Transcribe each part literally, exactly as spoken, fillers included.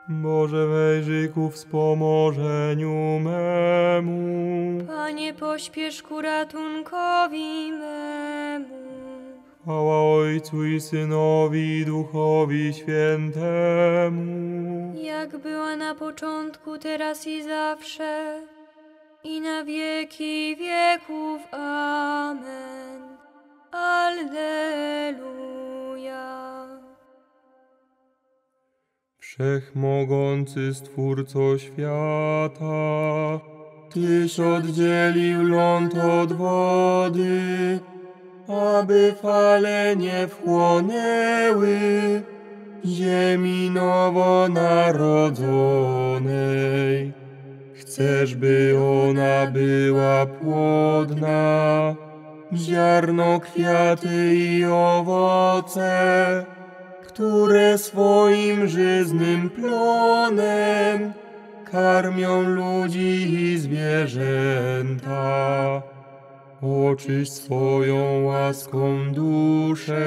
Boże, wejrzyj ku wspomożeniu memu. Panie, pośpiesz ku ratunkowi memu. Chwała Ojcu i Synowi, i Duchowi Świętemu. Jak była na początku, teraz i zawsze, i na wieki wieków. Amen. Alleluja. Wszechmogący Stwórco świata, Tyś oddzielił ląd od wody, aby fale nie wchłonęły ziemi nowonarodzonej. Chcesz, by ona była płodna, ziarno, kwiaty i owoce, które swoim żyznym plonem karmią ludzi i zwierzęta. Oczyść swoją łaską duszę,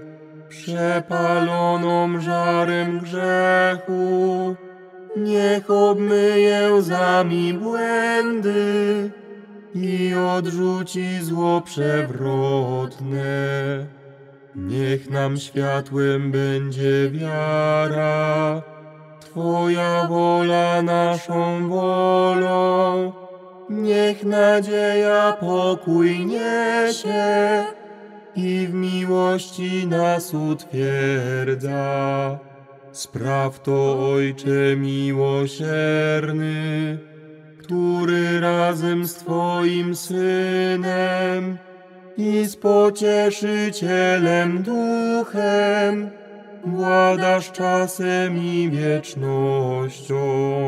przepaloną żarem grzechu. Niech obmyje łzami błędy i odrzuci zło przewrotne. Niech nam światłem będzie wiara, Twoja wola naszą wolą. Niech nadzieja pokój niesie i w miłości nas utwierdza. Spraw to, Ojcze miłosierny, który razem z Twoim Synem i z Pocieszycielem Duchem władasz czasem i wiecznością.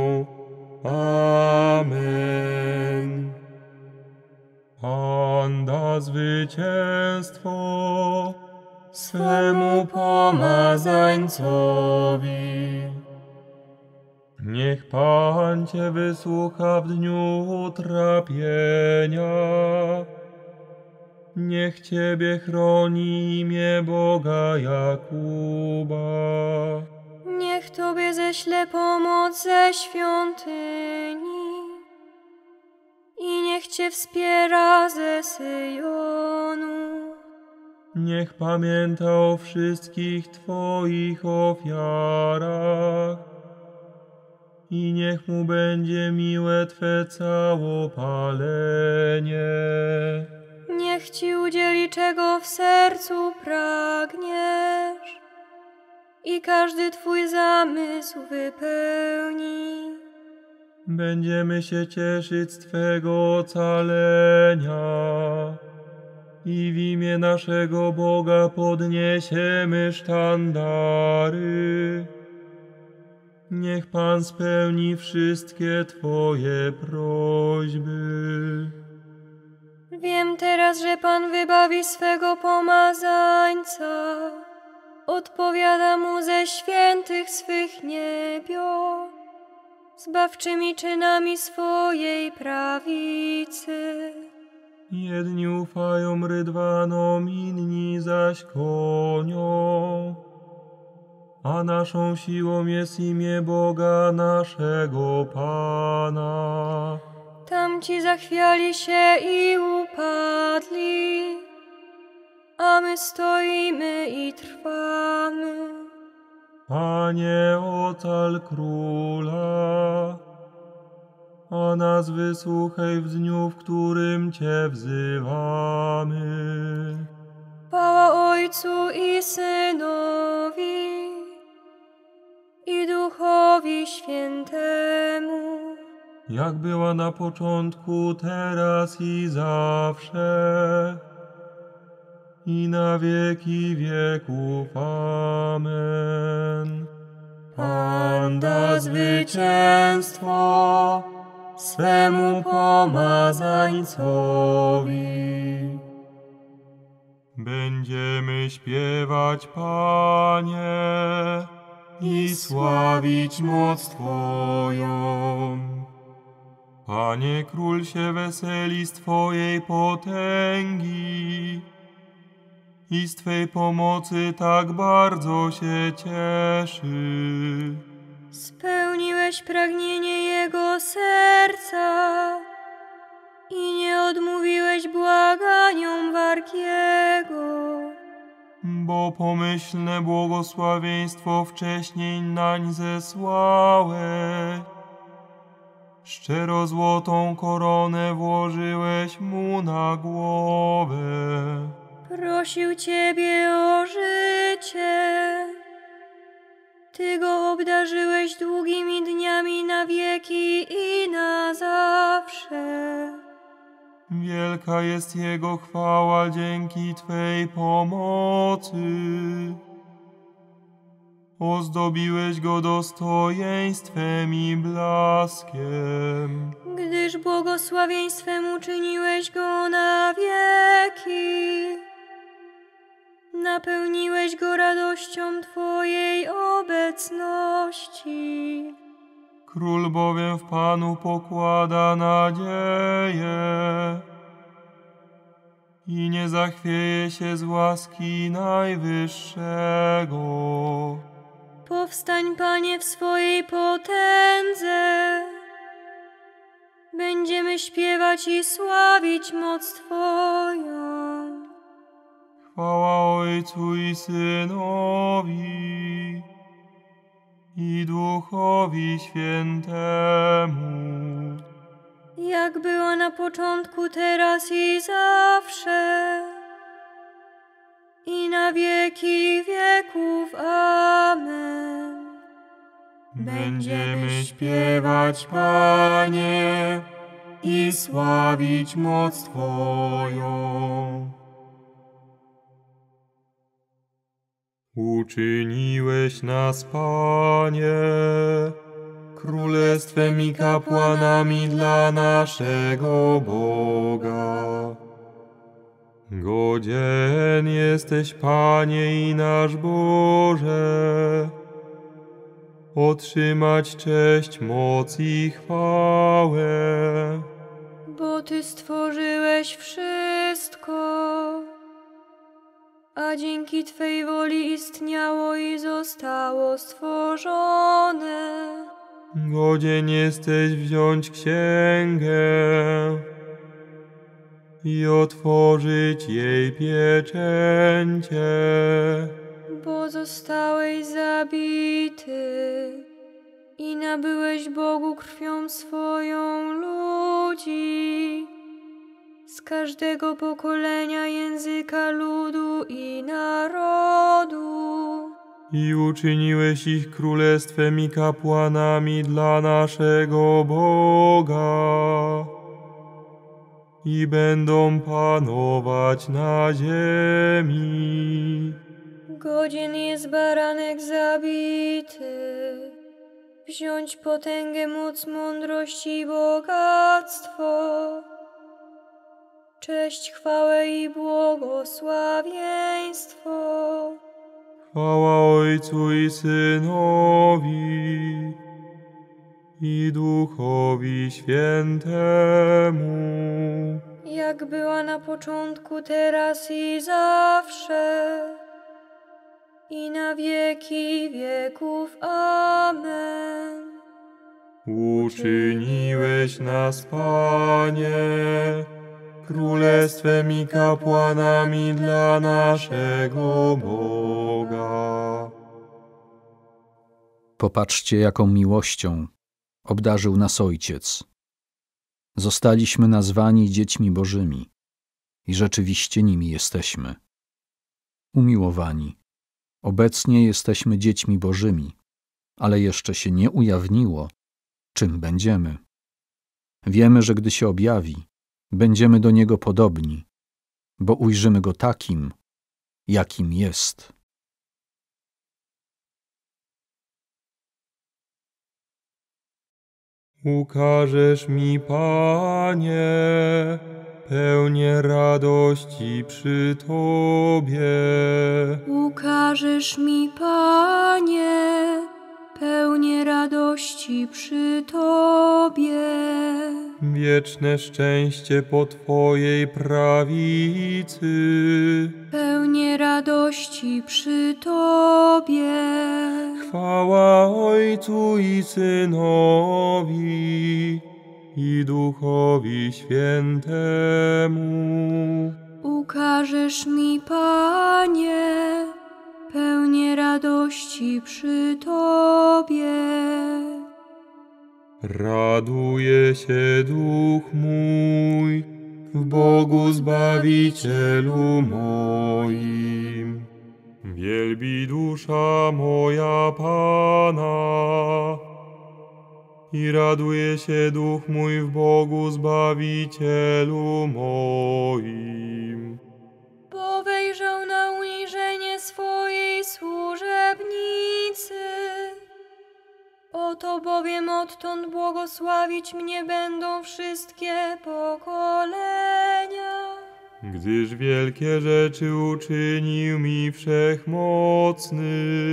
Amen. Pan da zwycięstwo swemu pomazańcowi. Niech Pan Cię wysłucha w dniu utrapienia. Niech Ciebie chroni imię Boga Jakuba. Niech Tobie ześle pomoc ze świątyni i niech Cię wspiera ze Syjonu. Niech pamięta o wszystkich Twoich ofiarach i niech mu będzie miłe Twe całopalenie. Niech Ci udzieli, czego w sercu pragniesz i każdy Twój zamysł wypełni. Będziemy się cieszyć z Twego ocalenia i w imię naszego Boga podniesiemy sztandary. Niech Pan spełni wszystkie Twoje prośby. Wiem teraz, że Pan wybawi swego pomazańca, odpowiada mu ze świętych swych niebios, zbawczymi czynami swojej prawicy. Jedni ufają rydwanom, inni zaś koniom, a naszą siłą jest imię Boga naszego Pana. Tamci zachwiali się i upadli, a my stoimy i trwamy. Panie, ocal króla, a nas wysłuchaj w dniu, w którym Cię wzywamy. Chwała Ojcu i Synowi, i Duchowi Świętemu, Jak była na początku, teraz i zawsze, i na wieki wieków. Amen. Pan da zwycięstwo swemu pomazańcowi. Będziemy śpiewać, Panie, i sławić moc Twoją. Panie, Król się weseli z Twojej potęgi i z Twej pomocy tak bardzo się cieszy. Spełniłeś pragnienie jego serca i nie odmówiłeś błaganiom wargiego. Bo pomyślne błogosławieństwo wcześniej nań zesłałeś. Szczero złotą koronę włożyłeś mu na głowę. Prosił Ciebie o życie. Ty go obdarzyłeś długimi dniami na wieki i na zawsze. Wielka jest Jego chwała dzięki Twej pomocy. Ozdobiłeś Go dostojeństwem i blaskiem. Gdyż błogosławieństwem uczyniłeś Go na wieki. Napełniłeś Go radością Twojej obecności. Król bowiem w Panu pokłada nadzieję i nie zachwieje się z łaski Najwyższego. Powstań, Panie, w swojej potędze. Będziemy śpiewać i sławić moc Twoją. Chwała Ojcu i Synowi i Duchowi Świętemu. Jak była na początku, teraz i zawsze, i na wieki wieków. Amen. Będziemy śpiewać, Panie, i sławić moc Twoją. Uczyniłeś nas, Panie, królestwem i kapłanami dla naszego Boga. Godzien jesteś, Panie i nasz Boże, otrzymać cześć, moc i chwałę. Bo Ty stworzyłeś wszystko, a dzięki Twej woli istniało i zostało stworzone. Godzien jesteś wziąć księgę i otworzyć jej pieczęcie. Bo zostałeś zabity i nabyłeś Bogu krwią swoją ludzi z każdego pokolenia, języka, ludu i narodu. I uczyniłeś ich królestwem i kapłanami dla naszego Boga. I będą panować na ziemi. Godzien jest baranek zabity, wziąć potęgę, moc, mądrość i bogactwo, cześć, chwałę i błogosławieństwo. Chwała Ojcu i Synowi i Duchowi Świętemu. Jak była na początku, teraz i zawsze, i na wieki wieków. Amen. Uczyniłeś nas, Panie, królestwem i kapłanami dla naszego Boga. Popatrzcie, jaką miłością obdarzył nas Ojciec. Zostaliśmy nazwani dziećmi Bożymi i rzeczywiście nimi jesteśmy. Umiłowani, obecnie jesteśmy dziećmi Bożymi, ale jeszcze się nie ujawniło, czym będziemy. Wiemy, że gdy się objawi, będziemy do Niego podobni, bo ujrzymy Go takim, jakim jest. Ukażesz mi, Panie, pełnię radości przy Tobie. Ukażesz mi, Panie, pełnię radości przy Tobie. Wieczne szczęście po Twojej prawicy. Pełnię radości przy Tobie. Chwała Ojcu i Synowi, i Duchowi Świętemu. Ukażesz mi, Panie, pełnię radości przy Tobie. Raduje się duch mój w Bogu Zbawicielu moim. Wielbi dusza moja Pana i raduje się duch mój w Bogu Zbawicielu moim. Bo wejrzał na uniżenie swojej służebnicy. Oto bowiem odtąd błogosławić mnie będą wszystkie pokolenia. Gdyż wielkie rzeczy uczynił mi Wszechmocny,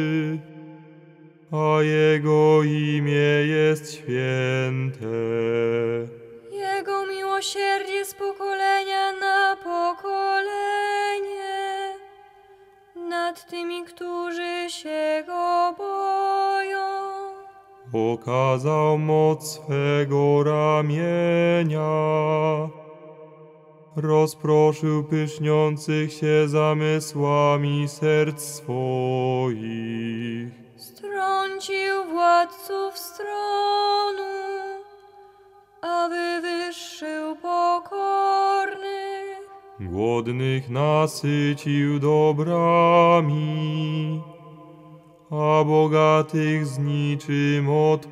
a Jego imię jest święte. Jego miłosierdzie z pokolenia na pokolenie nad tymi, którzy się Go boją. Okazał moc swego ramienia, rozproszył pyszniących się zamysłami serc swoich. Strącił władców stronu, a wywyższył pokornych. Głodnych nasycił dobrami, a bogatych z niczym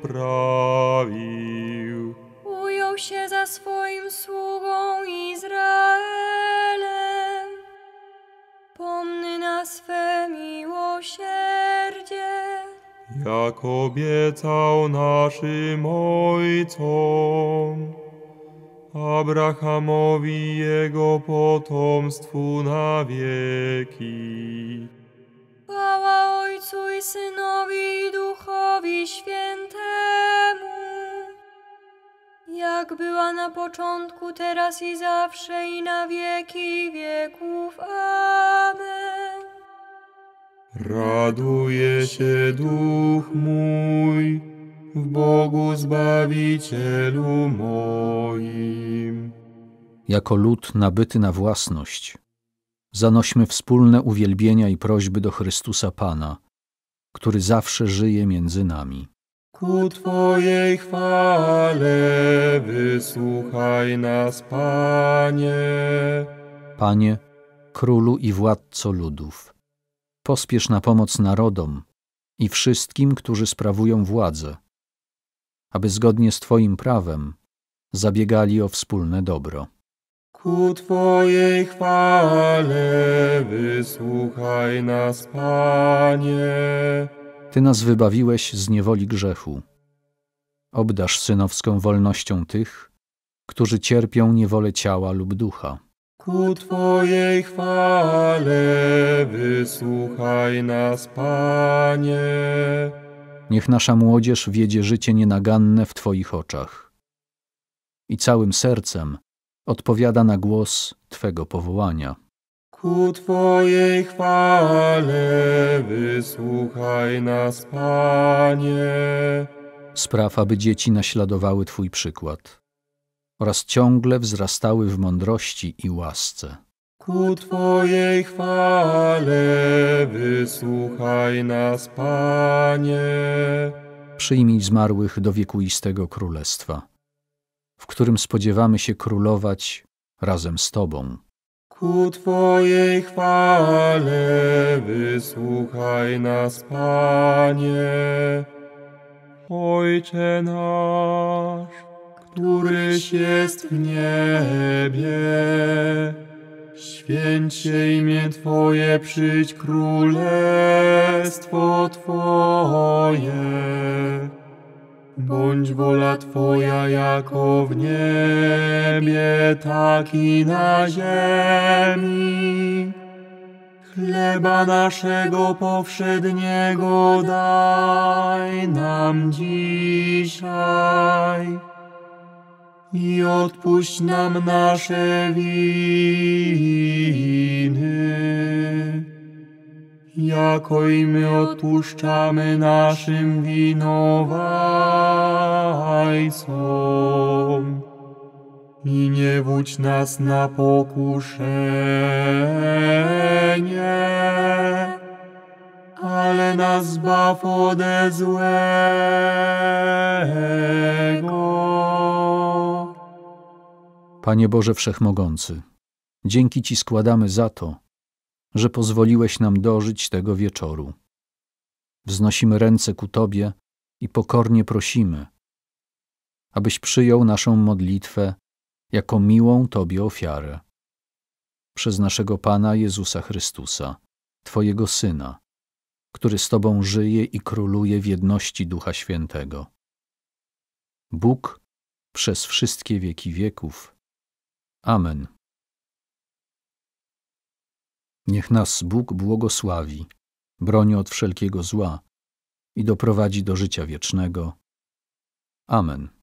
odprawił. Ujął się za swoim sługą Izraelem, pomny na swe miłosierdzie. Jak obiecał naszym ojcom, Abrahamowi i jego potomstwu na wieki. Chwała Ojcu i Synowi i Duchowi Świętemu, jak była na początku, teraz i zawsze, i na wieki wieków. Amen. Raduje się duch mój w Bogu Zbawicielu moim. Jako lud nabyty na własność, zanośmy wspólne uwielbienia i prośby do Chrystusa Pana, który zawsze żyje między nami. Ku Twojej chwale wysłuchaj nas, Panie. Panie, Królu i Władco ludów, pospiesz na pomoc narodom i wszystkim, którzy sprawują władzę, aby zgodnie z Twoim prawem zabiegali o wspólne dobro. Ku Twojej chwale wysłuchaj nas, Panie. Ty nas wybawiłeś z niewoli grzechu. Obdarz synowską wolnością tych, którzy cierpią niewolę ciała lub ducha. Ku Twojej chwale wysłuchaj nas, Panie. Niech nasza młodzież wiedzie życie nienaganne w Twoich oczach i całym sercem odpowiada na głos Twego powołania. Ku Twojej chwale wysłuchaj nas, Panie. Spraw, aby dzieci naśladowały Twój przykład oraz ciągle wzrastały w mądrości i łasce. Ku Twojej chwale wysłuchaj nas, Panie. Przyjmij zmarłych do wiekuistego królestwa, w którym spodziewamy się królować razem z Tobą. Ku Twojej chwale wysłuchaj nas, Panie. Ojcze nasz, któryś jest w niebie, święć się imię Twoje, przyjdź królestwo Twoje. Bądź wola Twoja jako w niebie, tak i na ziemi. Chleba naszego powszedniego daj nam dzisiaj i odpuść nam nasze winy, jako i my odpuszczamy naszym winowajcom. I nie wódź nas na pokuszenie, ale nas zbaw ode złego. Panie Boże Wszechmogący, dzięki Ci składamy za to, że pozwoliłeś nam dożyć tego wieczoru. Wznosimy ręce ku Tobie i pokornie prosimy, abyś przyjął naszą modlitwę jako miłą Tobie ofiarę. Przez naszego Pana Jezusa Chrystusa, Twojego Syna, który z Tobą żyje i króluje w jedności Ducha Świętego. Bóg przez wszystkie wieki wieków. Amen. Niech nas Bóg błogosławi, broni od wszelkiego zła i doprowadzi do życia wiecznego. Amen.